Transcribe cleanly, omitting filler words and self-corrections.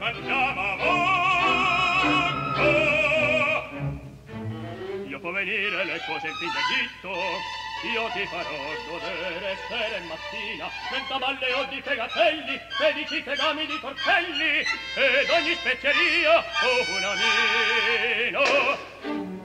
andiamo a Monco. Io può venire le cose in fin d'Egitto, io ti farò godere sera e mattina, 30 balle o di fegatelli, 16 tegami di tortelli, ed ogni spezieria un amino.